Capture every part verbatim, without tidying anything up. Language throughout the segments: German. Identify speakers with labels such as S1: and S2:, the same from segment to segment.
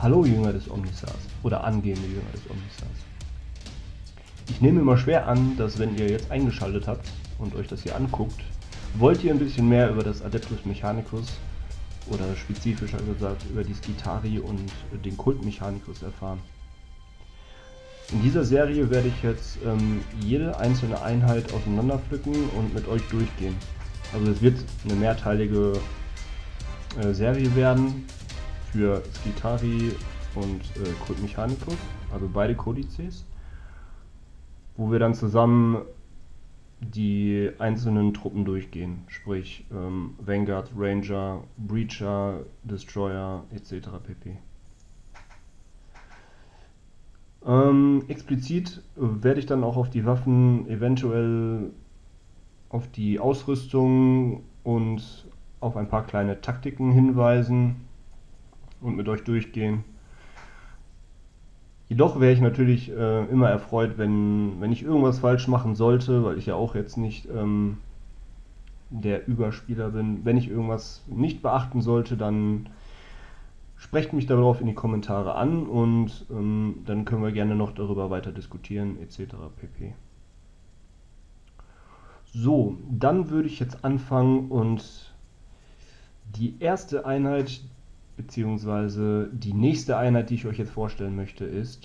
S1: Hallo Jünger des Omnisars oder angehende Jünger des Omnisars. Ich nehme immer schwer an, dass wenn ihr jetzt eingeschaltet habt und euch das hier anguckt, wollt ihr ein bisschen mehr über das Adeptus Mechanicus oder spezifischer gesagt über die Skitarii und den Kult Mechanicus erfahren. In dieser Serie werde ich jetzt ähm, jede einzelne Einheit auseinanderpflücken und mit euch durchgehen. Also es wird eine mehrteilige äh, Serie werden für Skitarii und äh, Kult Mechanicus, also beide Kodizes, wo wir dann zusammen die einzelnen Truppen durchgehen, sprich ähm, Vanguard, Ranger, Breacher, Destroyer et cetera pp. Ähm, explizit werde ich dann auch auf die Waffen, eventuell auf die Ausrüstung und auf ein paar kleine Taktiken hinweisen und mit euch durchgehen. Jedoch wäre ich natürlich äh, immer erfreut, wenn, wenn ich irgendwas falsch machen sollte, weil ich ja auch jetzt nicht ähm, der Überspieler bin. Wenn ich irgendwas nicht beachten sollte, dann sprecht mich darauf in die Kommentare an und ähm, dann können wir gerne noch darüber weiter diskutieren et cetera pp. So, dann würde ich jetzt anfangen und die erste Einheit beziehungsweise die nächste Einheit, die ich euch jetzt vorstellen möchte, ist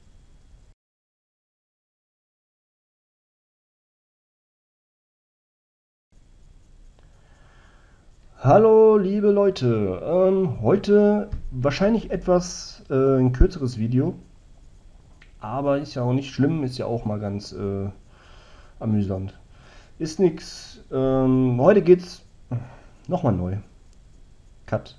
S1: Hallo liebe Leute, ähm, heute wahrscheinlich etwas äh, ein kürzeres Video, aber ist ja auch nicht schlimm, ist ja auch mal ganz äh, amüsant. Ist nix, ähm, heute geht's nochmal neu. Cut.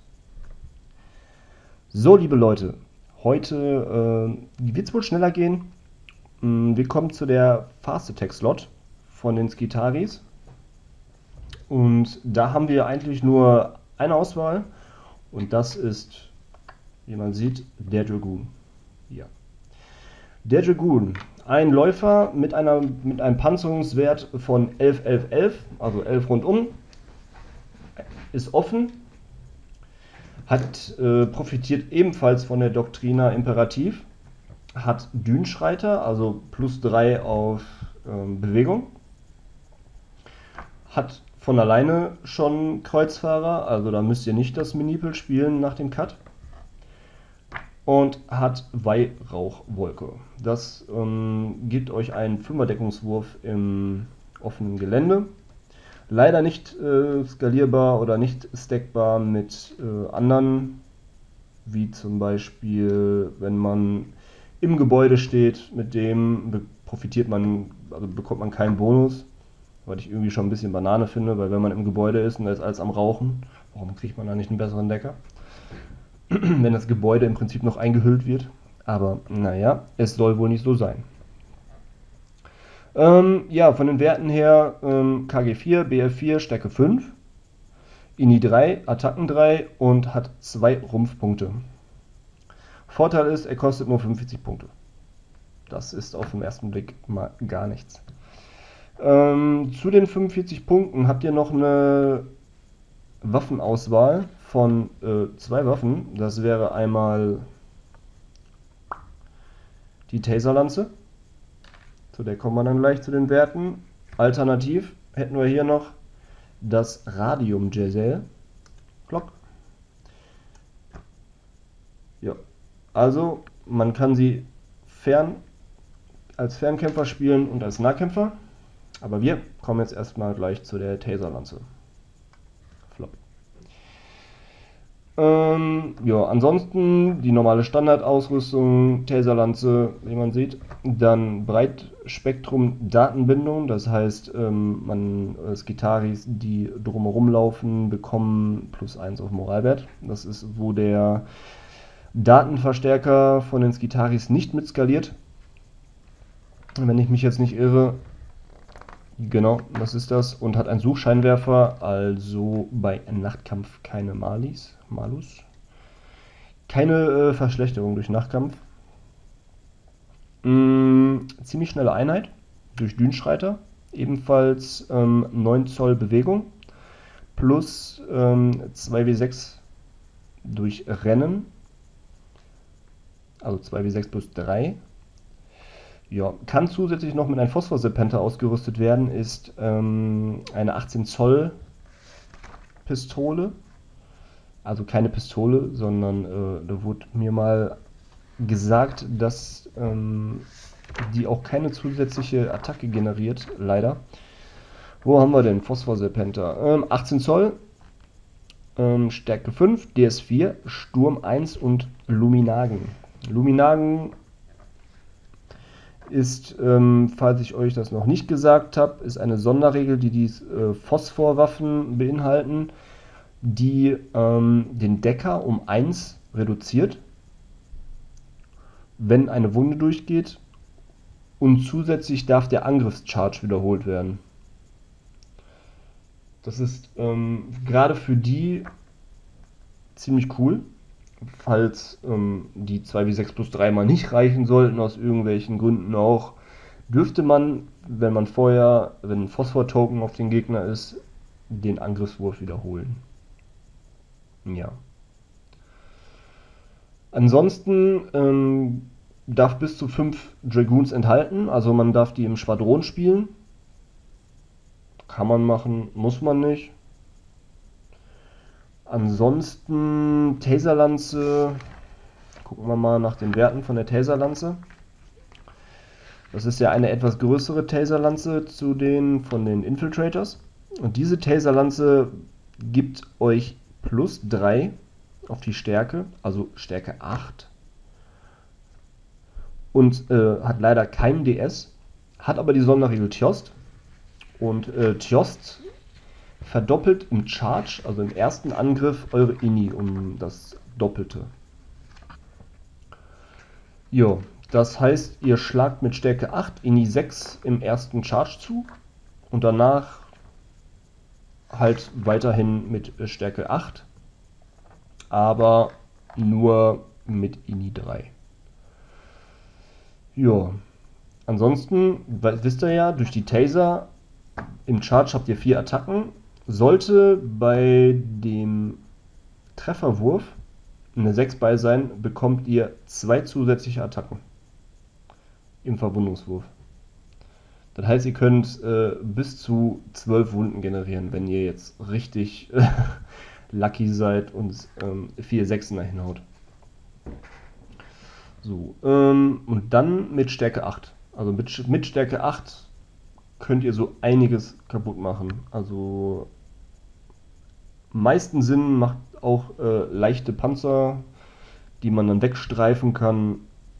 S1: So liebe Leute, heute äh, wird es wohl schneller gehen. Wir kommen zu der Fast Attack Slot von den Skitaris. Und da haben wir eigentlich nur eine Auswahl und das ist, wie man sieht, der Dragoon. Ja. Der Dragoon, ein Läufer mit, einer, mit einem Panzerungswert von elf, elf, elf, also elf rundum, ist offen, hat, äh, profitiert ebenfalls von der Doctrina Imperativ, hat Dünenschreiter, also plus drei auf ähm, Bewegung, hat von alleine schon Kreuzfahrer, also da müsst ihr nicht das Minipel spielen nach dem Cut. Und hat Weihrauchwolke. Das ähm, gibt euch einen Fünferdeckungswurf im offenen Gelände. Leider nicht äh, skalierbar oder nicht stackbar mit äh, anderen, wie zum Beispiel, wenn man im Gebäude steht, mit dem profitiert man, also bekommt man keinen Bonus. Was ich irgendwie schon ein bisschen Banane finde, weil wenn man im Gebäude ist und da ist alles am Rauchen, warum kriegt man da nicht einen besseren Decker? Wenn das Gebäude im Prinzip noch eingehüllt wird. Aber naja, es soll wohl nicht so sein. Ähm, ja, von den Werten her ähm, K G vier, B F vier, Stärke fünf, I N I drei, Attacken drei und hat zwei Rumpfpunkte. Vorteil ist, er kostet nur fünfundvierzig Punkte. Das ist auf den ersten Blick mal gar nichts. Ähm, zu den fünfundvierzig Punkten habt ihr noch eine Waffenauswahl von äh, zwei Waffen. Das wäre einmal die Taserlanze. Zu der kommen wir dann gleich zu den Werten. Alternativ hätten wir hier noch das Radium Jezzel. Glock. Ja. Also man kann sie fern als Fernkämpfer spielen und als Nahkämpfer. Aber wir kommen jetzt erstmal gleich zu der Taserlanze. Flop. Ähm, ja, ansonsten die normale Standardausrüstung, Taserlanze, wie man sieht. Dann Breitspektrum-Datenbindung, das heißt, ähm, man, äh, Skitaris, die drumherum laufen, bekommen plus eins auf Moralwert. Das ist, wo der Datenverstärker von den Skitaris nicht mit skaliert. Wenn ich mich jetzt nicht irre. Genau, das ist das. Und hat einen Suchscheinwerfer, also bei Nachtkampf keine Malis, Malus. Keine äh, Verschlechterung durch Nachtkampf. Mm, ziemlich schnelle Einheit durch Dünenschreiter. Ebenfalls ähm, neun Zoll Bewegung. Plus ähm, zwei W sechs durch Rennen. also zwei W sechs plus drei. Ja, kann zusätzlich noch mit einem Phosphor-Serpenter ausgerüstet werden, ist ähm, eine achtzehn Zoll Pistole. Also keine Pistole, sondern äh, da wurde mir mal gesagt, dass ähm, die auch keine zusätzliche Attacke generiert, leider. Wo haben wir denn? Phosphor-Serpenter. Ähm, achtzehn Zoll, ähm, Stärke fünf, D S vier, Sturm eins und Luminagen. Luminagen ist, ähm, falls ich euch das noch nicht gesagt habe, ist eine Sonderregel, die die äh, Phosphorwaffen beinhalten, die ähm, den Decker um eins reduziert, wenn eine Wunde durchgeht, und zusätzlich darf der Angriffscharge wiederholt werden. Das ist ähm, gerade für die ziemlich cool, falls ähm, die zwei W sechs plus drei mal nicht reichen sollten, aus irgendwelchen Gründen auch, dürfte man, wenn man vorher, wenn ein Phosphor-Token auf den Gegner ist, den Angriffswurf wiederholen. Ja. Ansonsten ähm, darf bis zu fünf Dragoons enthalten, also man darf die im Schwadron spielen. Kann man machen, muss man nicht. Ansonsten Taserlanze, gucken wir mal nach den Werten von der Taserlanze. Das ist ja eine etwas größere Taserlanze zu den von den Infiltrators. Und diese Taserlanze gibt euch plus drei auf die Stärke, also Stärke acht. Und äh, hat leider kein D S, hat aber die Sonderregel Tjost. Und äh, Tjost verdoppelt im Charge, also im ersten Angriff, eure Ini um das Doppelte. Jo, das heißt, ihr schlagt mit Stärke acht Ini sechs im ersten Charge zu und danach halt weiterhin mit Stärke acht, aber nur mit Ini drei. Jo, ansonsten wisst ihr ja, durch die Taser im Charge habt ihr vier Attacken. Sollte bei dem Trefferwurf eine sechs bei sein, bekommt ihr zwei zusätzliche Attacken im Verwundungswurf. Das heißt, ihr könnt äh, bis zu zwölf Wunden generieren, wenn ihr jetzt richtig äh, lucky seid und ähm, vier Sechsener hinhaut. So, ähm, und dann mit Stärke acht. Also mit, mit Stärke acht könnt ihr so einiges kaputt machen. Also meisten Sinn macht auch äh, leichte Panzer, die man dann wegstreifen kann.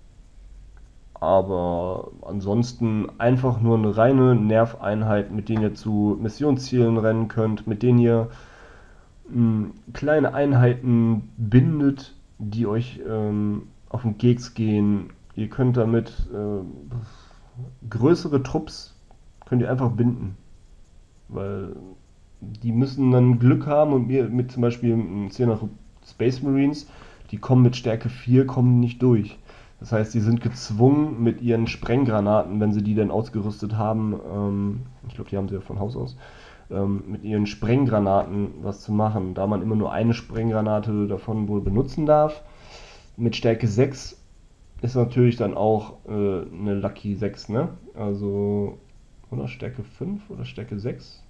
S1: Aber ansonsten einfach nur eine reine Nerveinheit, mit denen ihr zu Missionszielen rennen könnt, mit denen ihr mh, kleine Einheiten bindet, die euch ähm, auf den Keks gehen. Ihr könnt damit äh, größere Trupps könnt ihr einfach binden, weil die müssen dann Glück haben und wir mit zum Beispiel zehner Space Marines, die kommen mit Stärke vier, kommen nicht durch. Das heißt, die sind gezwungen mit ihren Sprenggranaten, wenn sie die denn ausgerüstet haben, ähm, ich glaube, die haben sie ja von Haus aus, ähm, mit ihren Sprenggranaten was zu machen, da man immer nur eine Sprenggranate davon wohl benutzen darf. Mit Stärke sechs ist natürlich dann auch äh, eine Lucky sechs, ne? Also oder Stärke fünf oder Stärke sechs.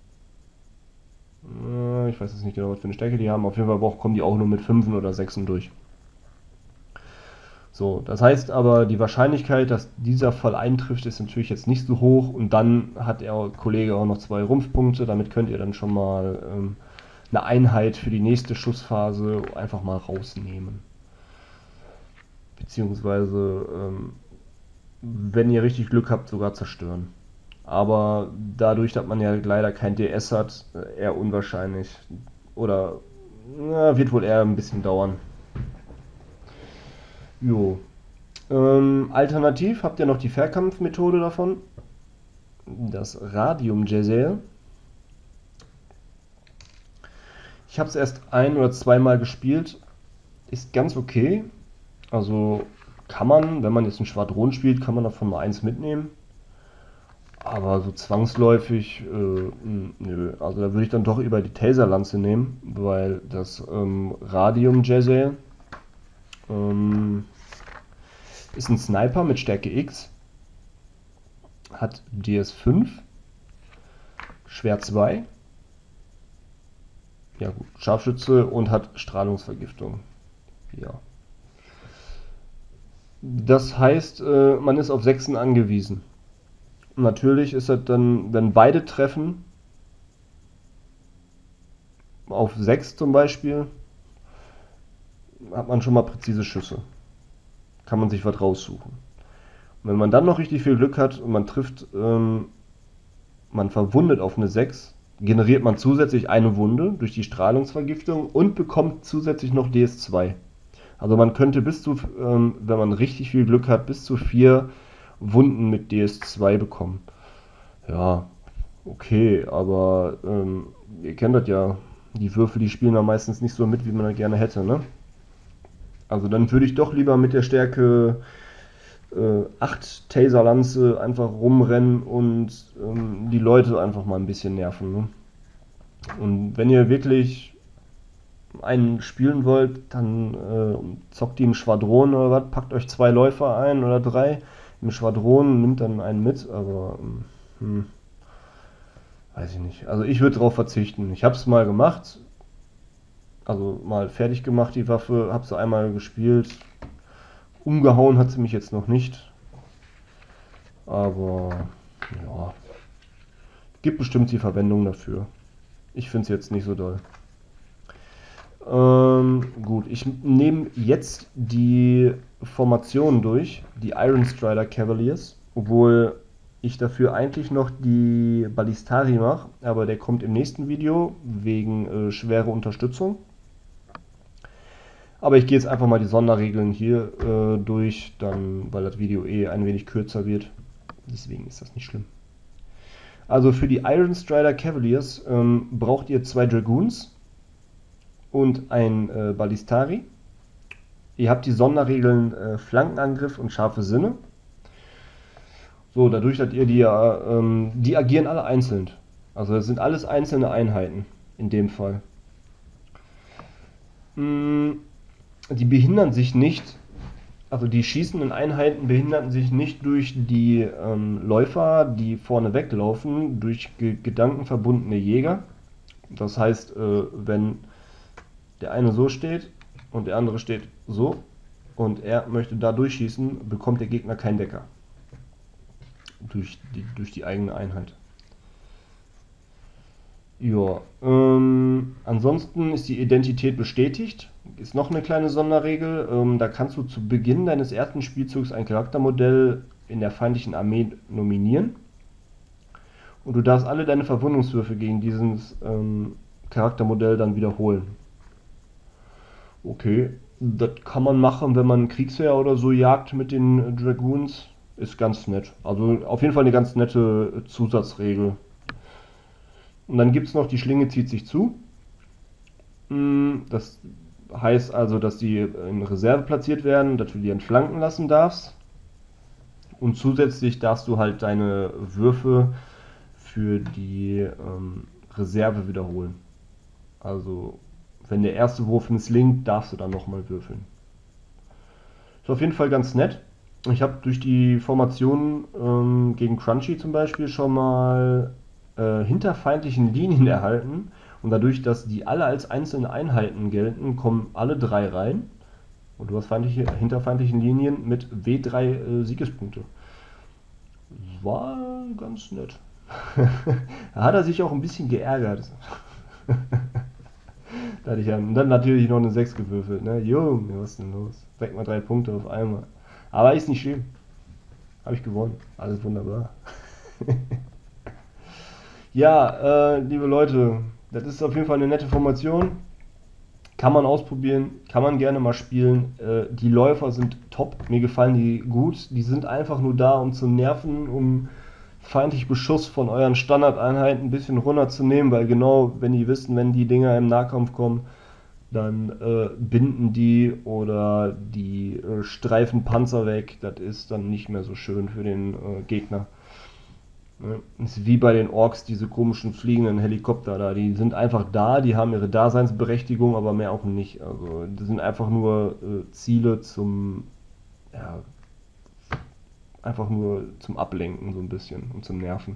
S1: Ich weiß jetzt nicht genau, was für eine Stärke die haben. Auf jeden Fall kommen die auch nur mit fünfen oder sechsen durch. So, das heißt aber, die Wahrscheinlichkeit, dass dieser Fall eintrifft, ist natürlich jetzt nicht so hoch. Und dann hat der Kollege auch noch zwei Rumpfpunkte. Damit könnt ihr dann schon mal ähm, eine Einheit für die nächste Schussphase einfach mal rausnehmen. Beziehungsweise, ähm, wenn ihr richtig Glück habt, sogar zerstören. Aber dadurch, dass man ja leider kein D S hat, eher unwahrscheinlich. Oder na, wird wohl eher ein bisschen dauern. Jo. Ähm, alternativ habt ihr noch die Fernkampfmethode davon. Das Radium-Jezeel. Ich habe es erst ein- oder zweimal gespielt. Ist ganz okay. Also kann man, wenn man jetzt ein Schwadron spielt, kann man davon mal eins mitnehmen. Aber so zwangsläufig, äh, nö. Also da würde ich dann doch über die Taserlanze nehmen, weil das ähm, Radium-Jezeel ähm, Ist ein Sniper mit Stärke X. Hat D S fünf. Schwert zwei. Ja gut, Scharfschütze und hat Strahlungsvergiftung. Ja. Das heißt, äh, man ist auf Sechsen angewiesen. Natürlich ist das dann, wenn beide treffen, auf sechs zum Beispiel, hat man schon mal präzise Schüsse. Kann man sich was raussuchen. Und wenn man dann noch richtig viel Glück hat und man trifft, ähm, man verwundet auf eine sechs, generiert man zusätzlich eine Wunde durch die Strahlungsvergiftung und bekommt zusätzlich noch D S zwei. Also man könnte bis zu, ähm, wenn man richtig viel Glück hat, bis zu vier Wunden mit D S zwei bekommen. Ja, okay, aber ähm, ihr kennt das ja, die Würfel, die spielen da meistens nicht so mit, wie man das gerne hätte, ne? Also dann würde ich doch lieber mit der Stärke äh, acht Taserlanze einfach rumrennen und ähm, die Leute einfach mal ein bisschen nerven, ne? Und wenn ihr wirklich einen spielen wollt, dann äh, zockt die im Schwadron oder was, packt euch zwei Läufer ein oder drei im Schwadron, nimmt dann einen mit, aber hm, weiß ich nicht. Also ich würde darauf verzichten. Ich habe es mal gemacht, also mal fertig gemacht die Waffe, habe sie einmal gespielt. Umgehauen hat sie mich jetzt noch nicht, aber ja, gibt bestimmt die Verwendung dafür. Ich finde es jetzt nicht so doll. Ähm, gut, ich nehme jetzt die Formation durch, die Iron Strider Cavaliers, obwohl ich dafür eigentlich noch die Ballistari mache, aber der kommt im nächsten Video wegen äh, schwere Unterstützung. Aber ich gehe jetzt einfach mal die Sonderregeln hier äh, durch, dann, weil das Video eh ein wenig kürzer wird. Deswegen ist das nicht schlimm. Also für die Iron Strider Cavaliers ähm, braucht ihr zwei Dragoons und ein äh, Ballistari. Ihr habt die Sonderregeln äh, Flankenangriff und scharfe Sinne. So, dadurch, dass ihr die, äh, ähm, die agieren alle einzeln. Also das sind alles einzelne Einheiten in dem Fall. Mm, die behindern sich nicht, also die schießenden Einheiten behindern sich nicht durch die ähm, Läufer, die vorne weglaufen, durch ge gedankenverbundene Jäger. Das heißt, äh, wenn der eine so steht und der andere steht so und er möchte da durchschießen, bekommt der Gegner keinen Decker. Durch die, durch die eigene Einheit. Ja, ähm, ansonsten ist die Identität bestätigt. Ist noch eine kleine Sonderregel. Ähm, da kannst du zu Beginn deines ersten Spielzugs ein Charaktermodell in der feindlichen Armee nominieren. Und du darfst alle deine Verwundungswürfe gegen dieses ähm, Charaktermodell dann wiederholen. Okay, das kann man machen, wenn man Kriegsheer oder so jagt mit den Dragoons. Ist ganz nett. Also auf jeden Fall eine ganz nette Zusatzregel. Und dann gibt es noch, die Schlinge zieht sich zu. Das heißt also, dass die in Reserve platziert werden, dass du die entflanken lassen darfst. Und zusätzlich darfst du halt deine Würfe für die ähm, Reserve wiederholen. Also wenn der erste Wurf misslingt, darfst du dann nochmal würfeln. Ist auf jeden Fall ganz nett. Ich habe durch die Formation ähm, gegen Crunchy zum Beispiel schon mal äh, hinter feindlichen Linien erhalten. Und dadurch, dass die alle als einzelne Einheiten gelten, kommen alle drei rein. Und du hast feindliche, hinter feindlichen Linien mit W drei äh, Siegespunkte. War ganz nett. Da hat er sich auch ein bisschen geärgert. Da hatte ich ja, und dann natürlich noch eine sechs gewürfelt. Ne? Junge, was ist denn los? Direkt mal drei Punkte auf einmal. Aber ist nicht schlimm. Habe ich gewonnen. Alles wunderbar. Ja, äh, liebe Leute, das ist auf jeden Fall eine nette Formation. Kann man ausprobieren, kann man gerne mal spielen. Äh, die Läufer sind top, mir gefallen die gut. Die sind einfach nur da, um zu nerven, um feindlich Beschuss von euren Standardeinheiten ein bisschen runterzunehmen, weil genau, wenn die wissen, wenn die Dinger im Nahkampf kommen, dann äh, binden die oder die äh, streifen Panzer weg. Das ist dann nicht mehr so schön für den äh, Gegner. Ne? Das ist wie bei den Orks, diese komischen fliegenden Helikopter da. Die sind einfach da, die haben ihre Daseinsberechtigung, aber mehr auch nicht. Also das sind einfach nur äh, Ziele zum, ja, Einfach nur zum Ablenken so ein bisschen und zum Nerven.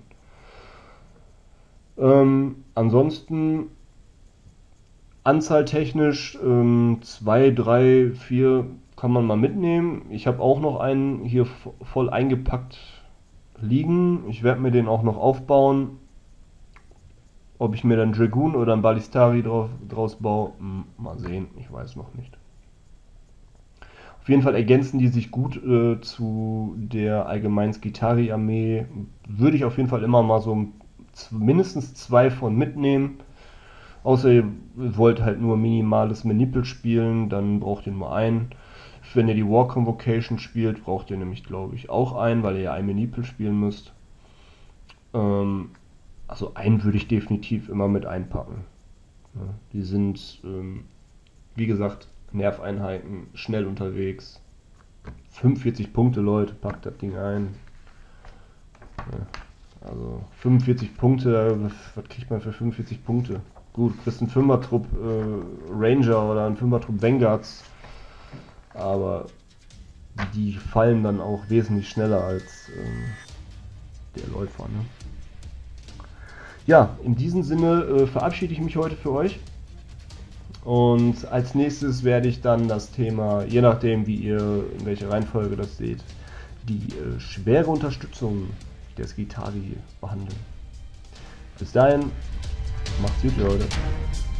S1: Ähm, ansonsten anzahltechnisch ähm, zwei, drei, vier kann man mal mitnehmen. Ich habe auch noch einen hier voll eingepackt liegen. Ich werde mir den auch noch aufbauen. Ob ich mir dann Dragoon oder ein Ballistari drauf, draus baue, hm, mal sehen. Ich weiß noch nicht. Auf jeden Fall ergänzen die sich gut äh, zu der allgemeinen Skitarii-Armee. Würde ich auf jeden Fall immer mal so mindestens zwei von mitnehmen. Außer ihr wollt halt nur minimales Manipel spielen, dann braucht ihr nur einen. Wenn ihr die War Convocation spielt, braucht ihr nämlich, glaube ich, auch einen, weil ihr ja ein Manipel spielen müsst. Ähm, also einen würde ich definitiv immer mit einpacken. Ja, die sind, ähm, wie gesagt, Nerveinheiten, schnell unterwegs. fünfundvierzig Punkte, Leute, packt das Ding ein. Ja, also fünfundvierzig Punkte, was kriegt man für fünfundvierzig Punkte? Gut, kriegst einen Fünfertrupp äh, Ranger oder einen Fünfertrupp Vanguards, aber die fallen dann auch wesentlich schneller als ähm, der Läufer. Ne? Ja, in diesem Sinne äh, verabschiede ich mich heute für euch. Und als nächstes werde ich dann das Thema, je nachdem wie ihr, in welcher Reihenfolge das seht, die äh, schwere Unterstützung der Skitarii behandeln. Bis dahin, macht's gut, Leute.